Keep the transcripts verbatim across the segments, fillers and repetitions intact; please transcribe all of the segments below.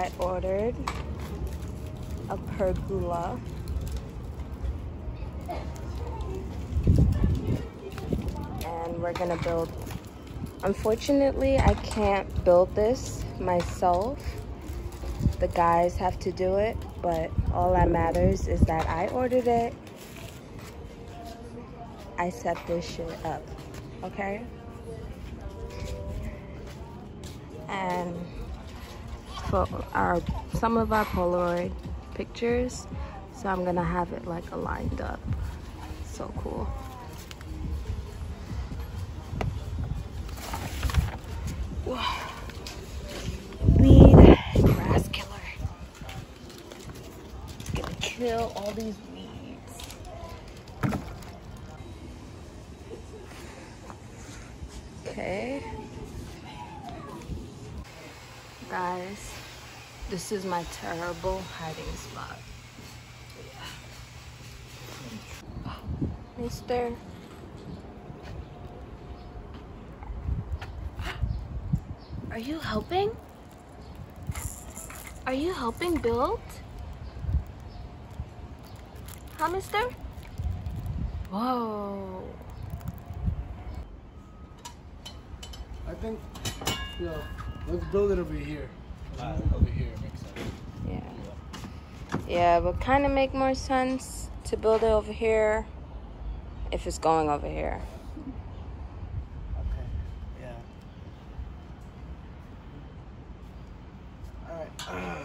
I ordered a pergola. And we're gonna build. Unfortunately, I can't build this myself. The guys have to do it, but all that matters is that I ordered it. I set this shit up, okay? And for our some of our Polaroid pictures, so I'm gonna have it like aligned up. So cool. Weed grass killer. It's gonna kill all these weeds. Okay. Guys, this is my terrible hiding spot. Yeah. Mister. Are you helping? Are you helping build? Huh, mister? Whoa. I think, you know, let's build it over here. Uh, over here makes sense. Yeah. Yeah, it would kind of make more sense to build it over here if it's going over here. Okay, yeah. All right. Uh.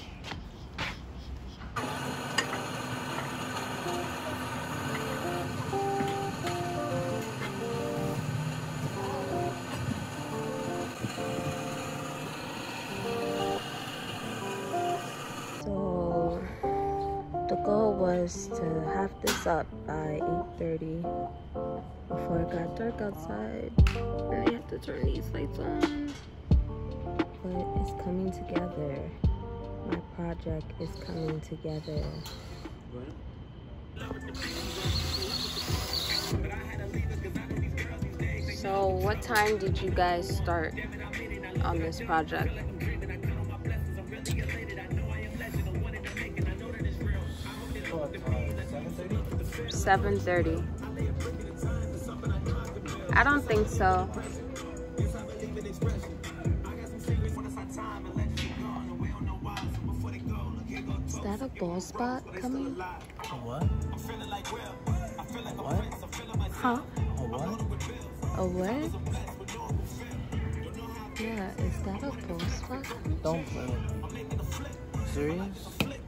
So the goal was to have this up by eight thirty before it got dark outside. And I have to turn these lights on. But it's coming together. My project is coming together. So what time did you guys start on this project? seven thirty. I don't think so. Is that a ball spot coming? A what? What? Huh? A what? A what? Yeah, is that a ball spot? Don't play. Serious?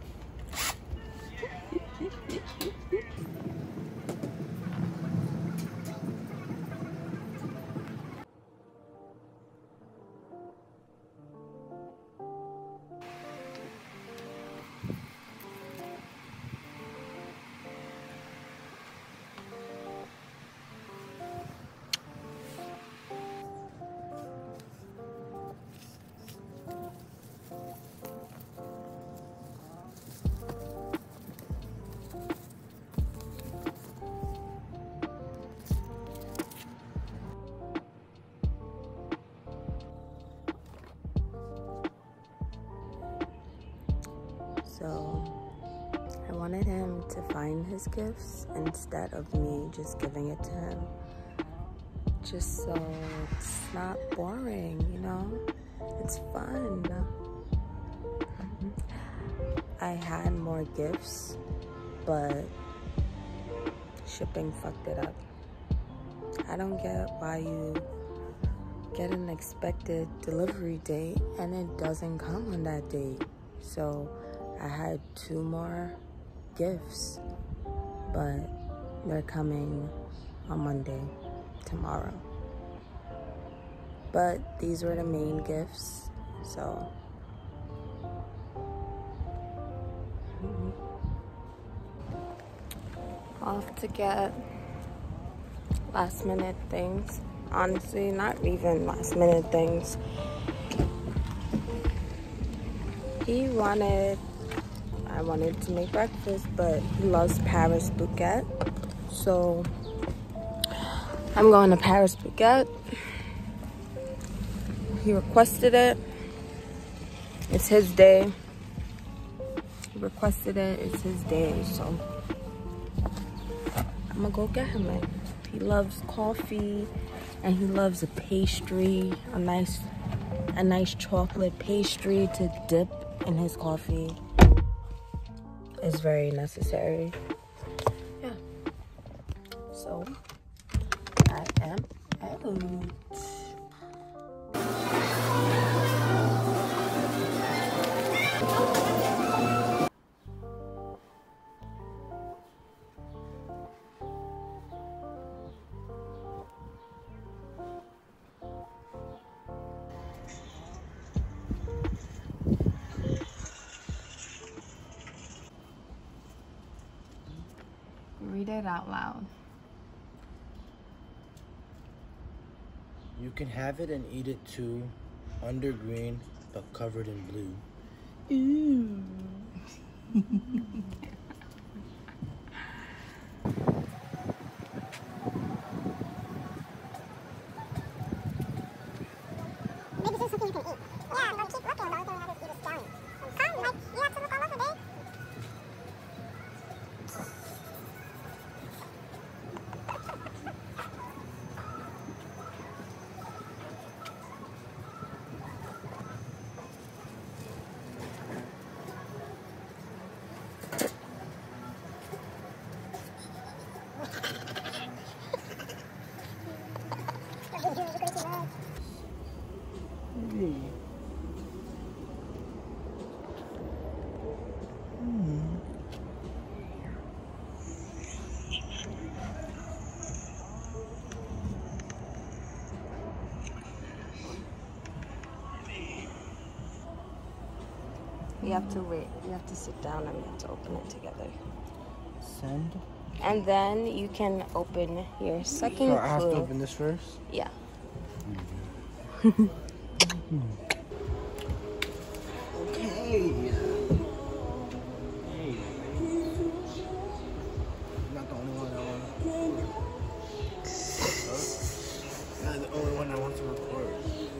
So I wanted him to find his gifts instead of me just giving it to him. Just so it's not boring, you know? It's fun. I had more gifts, but shipping fucked it up. I don't get why you get an expected delivery date and it doesn't come on that date. So I had two more gifts, but they're coming on Monday, tomorrow. But these were the main gifts, so. Mm-hmm. Off to get last minute things. Honestly, not even last minute things. He wanted, I wanted to make breakfast, but he loves Paris Baguette. So I'm going to Paris Baguette. He requested it. It's his day. He requested it. It's his day, so I'm gonna go get him it. He loves coffee, and he loves a pastry, a nice, a nice chocolate pastry to dip in his coffee. It's very necessary. Yeah. So I am out. Read it out loud. You can have it and eat it too, under green but covered in blue. Ooh. Maybe this is something you can eat. Yeah, but keep looking. The only thing we have is eat a stone. Come, like, you have to look all over, babe. We have to wait. We have to sit down and we have to open it together. Send. And then you can open your second So I have clue. to open this first? Yeah. Okay. Hey. Not the only one I want. Not the only one I want to record.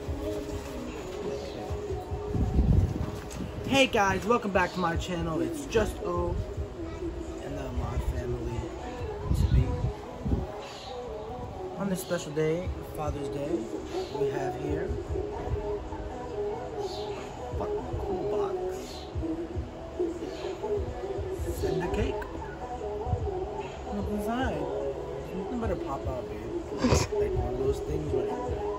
Okay. Hey guys, welcome back to my channel. It's Just O and uh, my family to be. On this special day, Father's Day, we have here a cool box. Send the cake. Look inside. Something better pop out, babe. Like one of those things where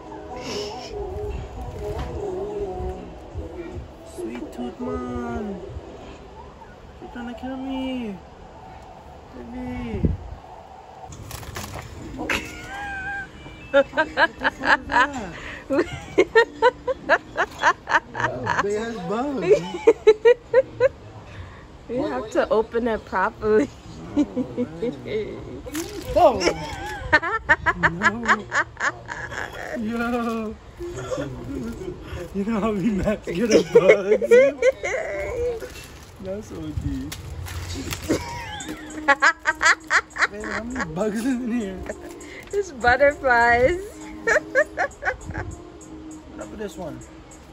Sweet tooth man. You're trying to kill me. Baby. What the fuck is that? Oh, big ass bug. You have to open it properly. Oh, no. Yo. You know how we met to get a bug? That's so deep. Man, how many bugs is in here? It's butterflies. What about this one?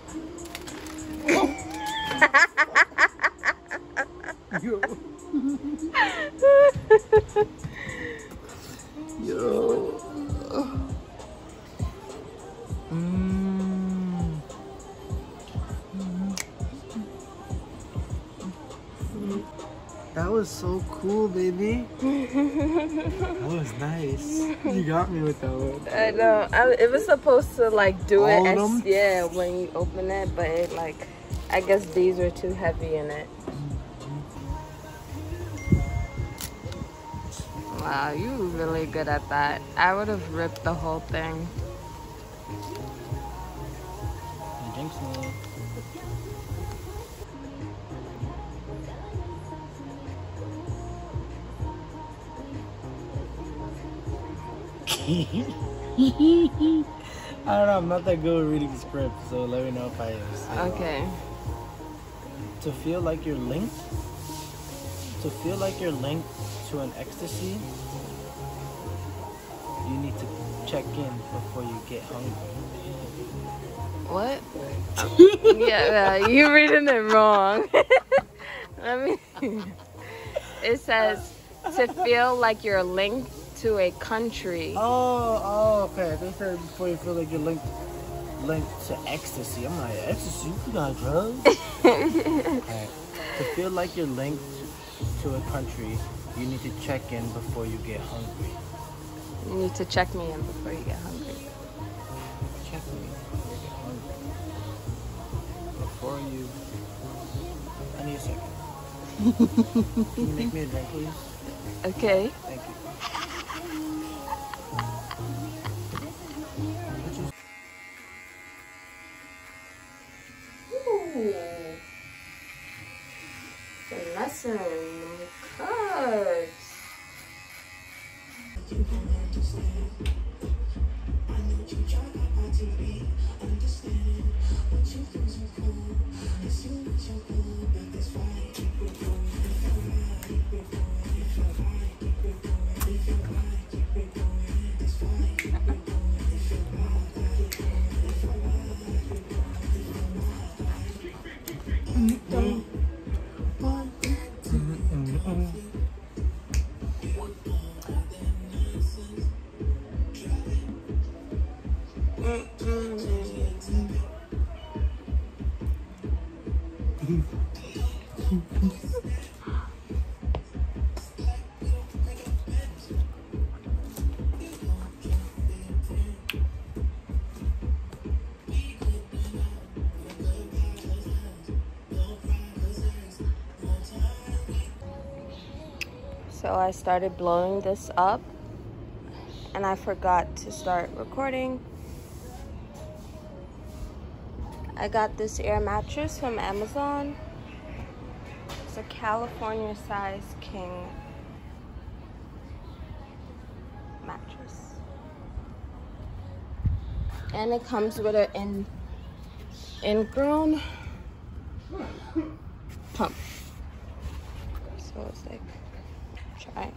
Yo. Yo. Mm. That was so cool, baby. That was nice. You got me with that one. I know. I, it was supposed to like do All it of as them? yeah when you open it, but it like I guess these were too heavy in it. Wow, you were really good at that. I would have ripped the whole thing. You jinx me. I don't know, I'm not that good at reading script, so let me know if I say Okay. wrong. To feel like you're linked, to feel like you're linked to an ecstasy, you need to check in before you get hungry. What? Yeah, uh, you're reading it wrong. Let me. It says to feel like you're linked to a country. Oh, oh, okay. They said before you feel like you're linked, linked to ecstasy. I'm like, ecstasy? You got drugs? Right. To feel like you're linked to a country, you need to check in before you get hungry. You need to check me in before you get hungry. Check me before you get hungry. Before you... I need a second. Can you make me a drink, please? Okay. Thank you. Ooh. The lesson cards. So I started blowing this up and I forgot to start recording. I got this air mattress from Amazon. It's a California size king mattress. And it comes with an in, ingrown pump. So it's like, try.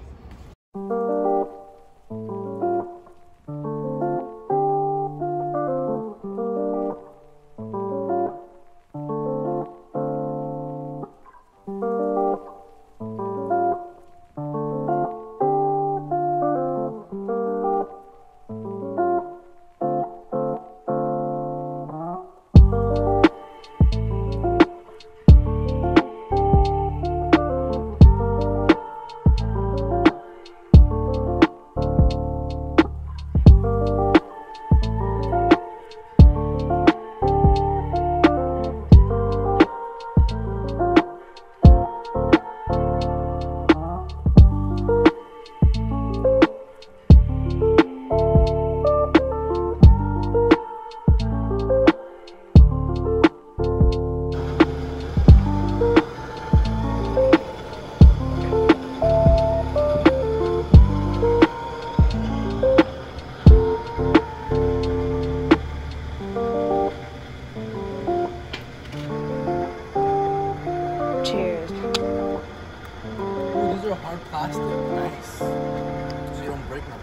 Cheers. Ooh, these are hard plastic. Nice. So you don't break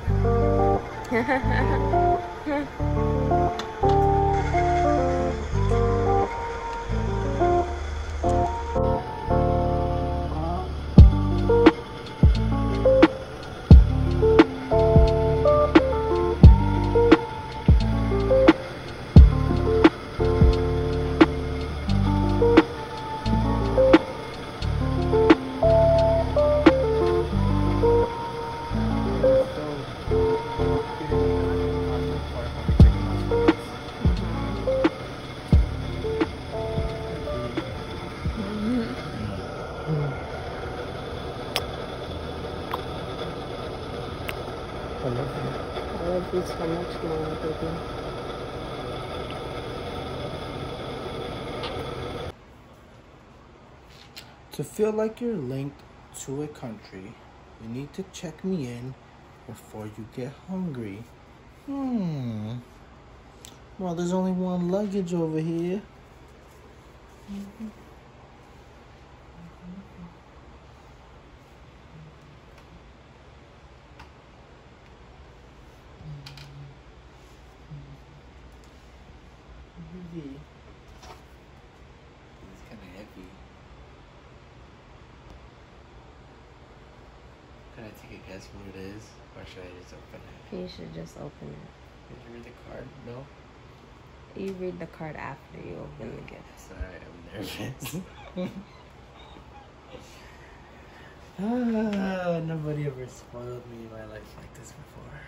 nothing. I love you. I love you so much more, baby. To feel like you're linked to a country, you need to check me in before you get hungry. Hmm. Well, there's only one luggage over here. Mm-hmm. Mm-hmm. Can I take a guess what it is? Or should I just open it? You should just open it. Did you read the card? No? You read the card after you open the gift. Sorry, I'm nervous. Ah, nobody ever spoiled me in my life like this before.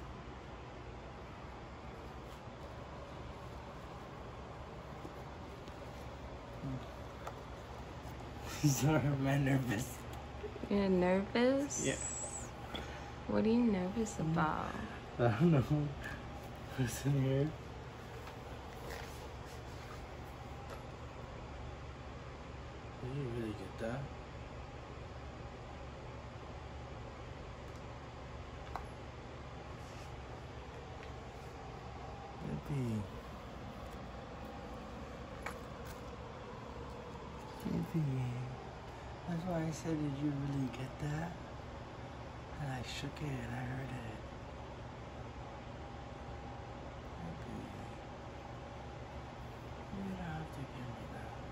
Sorry, I'm nervous. You're nervous? Yeah. What are you nervous about? I don't know. What's in here? Did you really get that? Baby. Baby. That's why I said, did you really get that? And I shook it and I heard it. Baby. You don't have to give me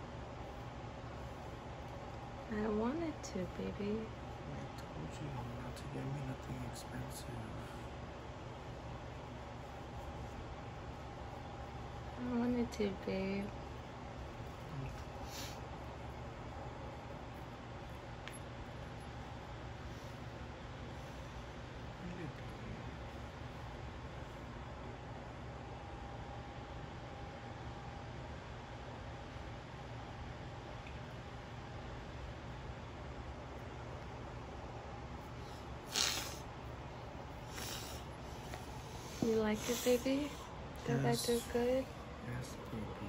that. I don't want it to, baby. I told you not to get me nothing expensive. I want it to, babe. You like it, baby? Did Yes. that do good? Yes, baby.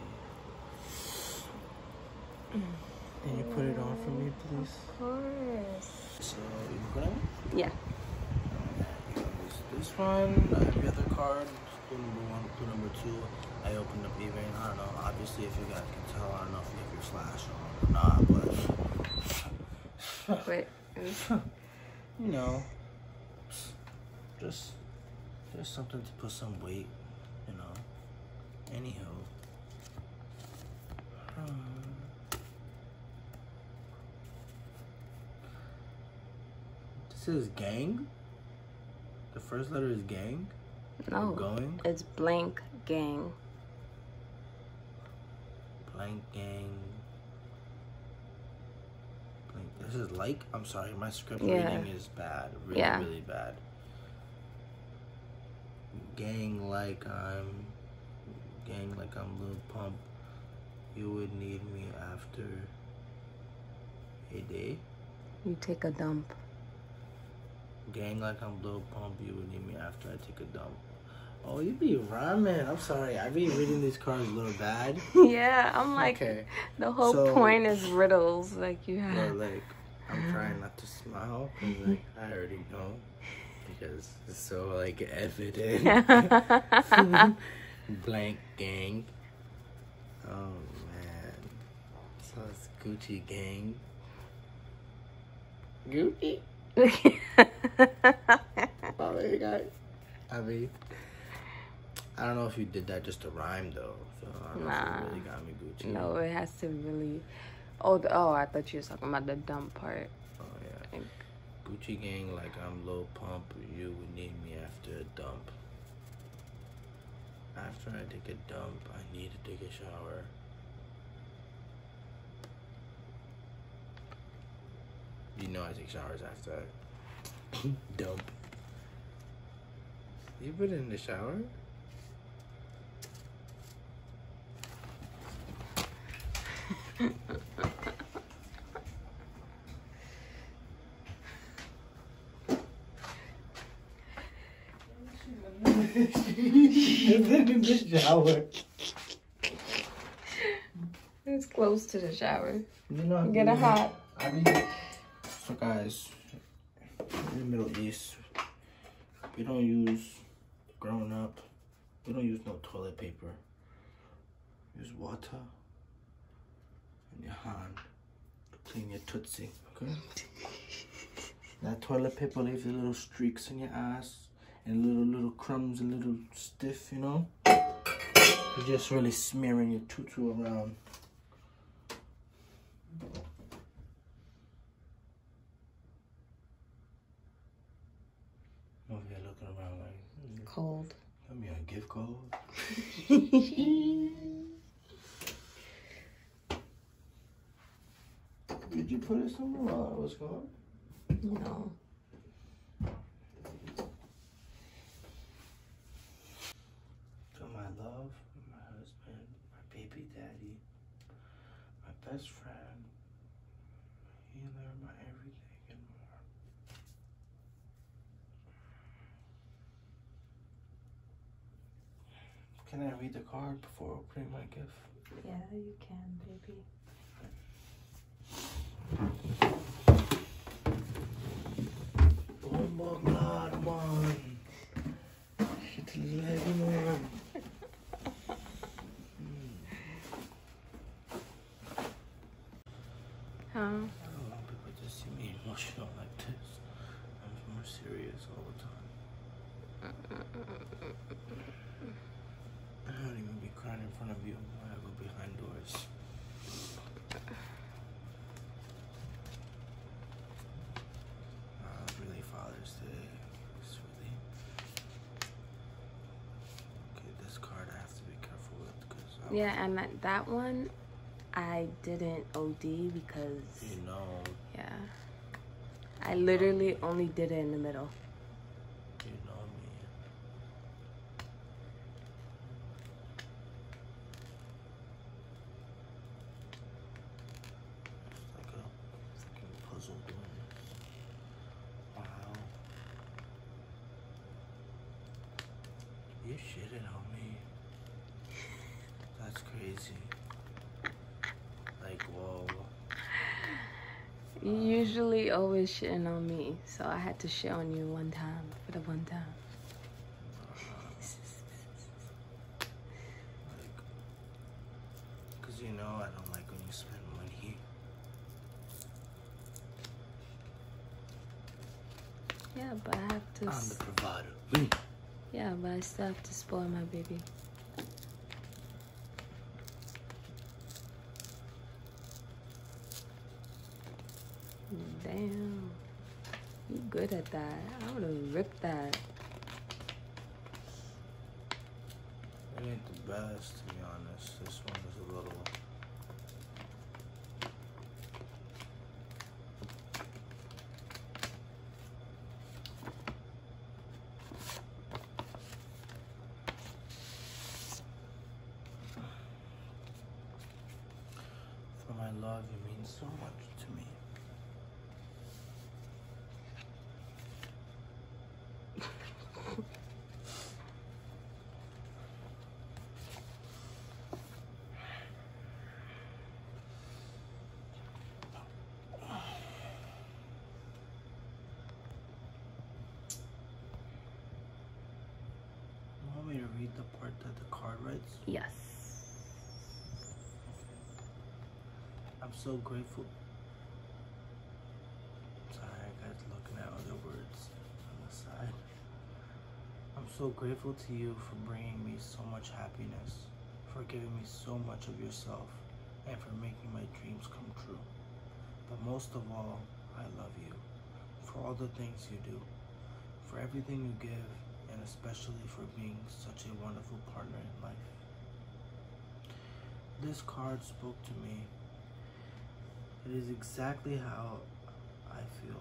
Can you put it on for me, please? Of course. So, you put it on? Yeah. This, this one, I have the other card. Clue number one, clue number two. I opened up eBay, and I don't know. Obviously, if you guys can tell, I don't know if you have your slash on or not, but. Wait. You know, just, just something to put some weight, you know. Anywho. Um, this is gang. The first letter is gang. No. Going. It's blank gang. Blank gang. Blank. This is like. I'm sorry, my script Yeah. reading is bad. Really, Yeah. really bad. Gang like I'm. Gang like I'm Lil Pump. You would need me after a day. You take a dump. Gang like I'm Lil Pump. You would need me after I take a dump. Oh, you be rhyming. I'm sorry. I be reading these cards a little bad. Yeah, I'm like, Okay. the whole So- point is riddles. Like, you But have. like, I'm trying not to smile because like I already know because it's so like evident. Blank gang. Oh man. So it's Gucci gang. Gucci. Oh, you got it. I mean, I don't know if you did that just to rhyme though. So I don't know Nah. if you really got me Gucci. No, it has to really. Oh, the, oh, I thought you were talking about the dump part. Oh yeah. Like, Gucci gang like I'm Lil Pump. You would need me after a dump. After I take a dump, I need to take a shower. You know I take showers after I dump. You put it in the shower? in the shower. it's close to the shower. You know, I Get a mean, hot. I mean, so guys, in the Middle East, we don't use, growing up, we don't use no toilet paper. We use water and your hand to clean your tootsie, okay? That toilet paper leaves the little streaks in your ass and little, little crumbs and little stiff, you know? You're just really smearing your tutu around. Okay, looking around like... Cold. Let me a gift code. Did you put it somewhere while I was gone? No. To my love, my husband, my baby daddy, my best friend, my healer, my everything and more. Can I read the card before opening my gift? Yeah, you can, baby. Oh my God, man. Shit, a little heavy, man. Huh? I don't want people to see me emotional like this. I'm more serious all the time. I don't even be crying in front of you when I go behind doors. Uh, really Father's Day. It's really... Okay, this card I have to be careful with because... Yeah, and that, that one, I didn't O D because... You know... Yeah. I literally only did it in the middle. You know me. It's like a freaking puzzle doing this. Wow. You shitting on me. That's crazy. Like, whoa. You usually always shitting on me, so I had to shit on you one time for the one time. Like, cause you know I don't like when you spend money. Yeah, but I have to. I'm s- the provider. Me. Yeah, but I still have to spoil my baby. Damn. You good at that. I would have ripped that. It ain't the best, to be honest. This one is a little... For my love, you mean so much to me. You want me to read the part that the card writes? Yes. I'm so grateful. Sorry, guys, looking at other words on the side. I'm so grateful to you for bringing me so much happiness, for giving me so much of yourself, and for making my dreams come true. But most of all, I love you for all the things you do, for everything you give, and especially for being such a wonderful partner in life. This card spoke to me. It is exactly how I feel.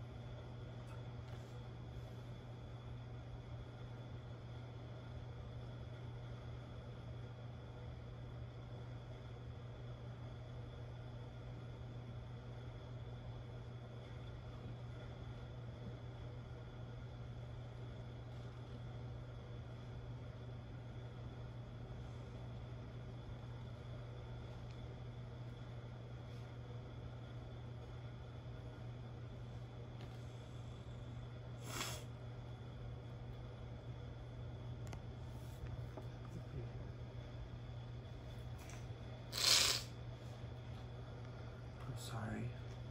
Sorry.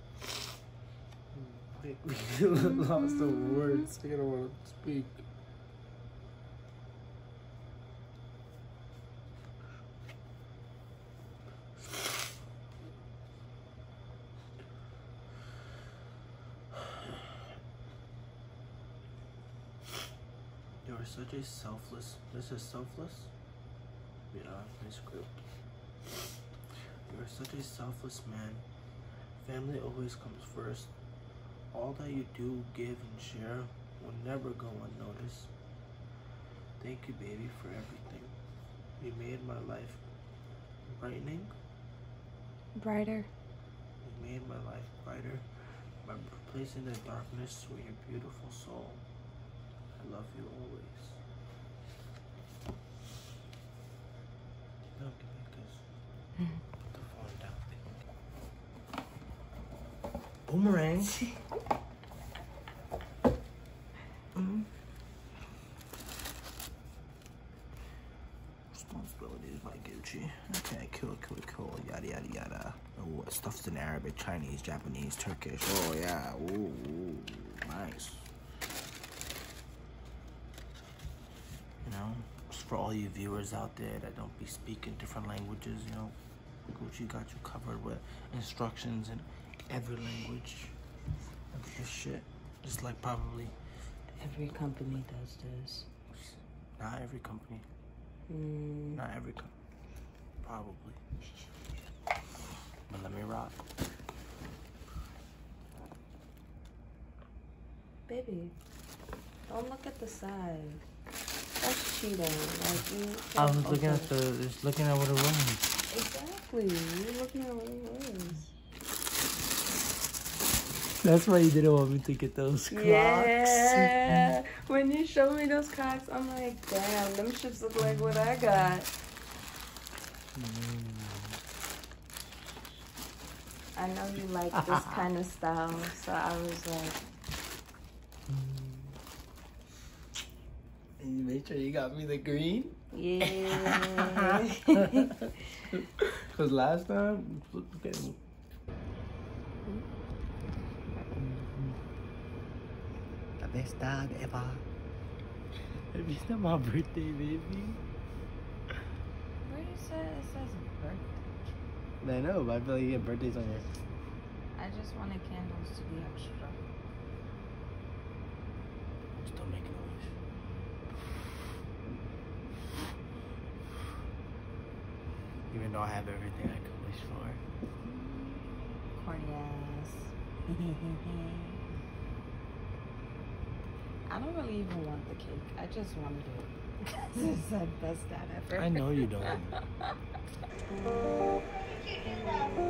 Wait, we lost the words. I don't want to speak. You're such a selfless. This is selfless? Yeah, my script. You're such a selfless man. Family always comes first. All that you do, give, and share will never go unnoticed. Thank you, baby, for everything. You made my life brightening. Brighter. You made my life brighter by replacing the darkness with your beautiful soul. I love you always. No, give me this. Put the phone down. Boomerang. mm. Responsibilities by Gucci. Okay, cool, cool, cool. Yada yada yada. Oh, stuff's in Arabic, Chinese, Japanese, Turkish. Oh yeah. Ooh, ooh, nice. You know, just for all you viewers out there that don't be speaking different languages, you know, Gucci got you covered with instructions in every language. Of this shit. Just like probably Every company does this. not every company. Mm. Not every company. Probably. But let me rock. Baby, don't look at the side. That's cheating. Like you. I was okay. looking at the, just looking at what it was. Exactly. You're looking at what it was. That's why you didn't want me to get those Crocs. Yeah. When you show me those Crocs, I'm like, damn, them shits look like what I got. Mm. I know you like this kind of style, so I was like, And you made sure you got me the green? yeah. Because last time, look at me. The best dog ever. Maybe it's not my birthday, baby. Where you say it says birthday? I know, but I feel like you get birthdays on your. I just wanted candles to be extra. Still making a wish. Even though I have everything I could wish for. Corny ass. I don't really even want the cake. I just wanted it. It's the best dad ever. I know you don't.